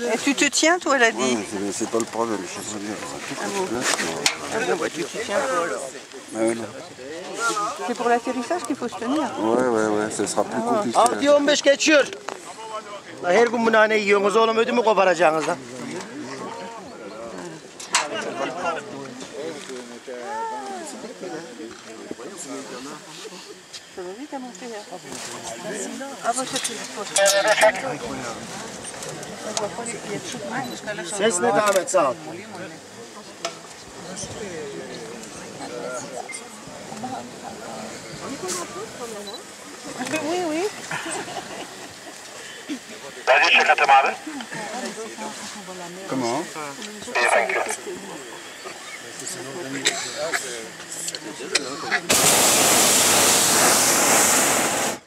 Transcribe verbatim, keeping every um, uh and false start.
Et tu te tiens, toi, elle a dit? Ouais, c'est pas le problème, je sais bien. Ah bon, ah bon bah, tu te tiens pas alors. Ah ouais, C'est pour l'atterrissage qu'il faut se tenir. ouais, ouais, ouais, ça sera plus compliqué. altı on beş geçiyor. Her gün bu nane yiyorsunuz oğlum ödümü koparacaksınız lan. Ça va vite à monter là. Ah bah ça c'est Ses ne Ahmet sağ ol. Oui, oui. Vas-y, check out abi. Comment? İyi, thank you.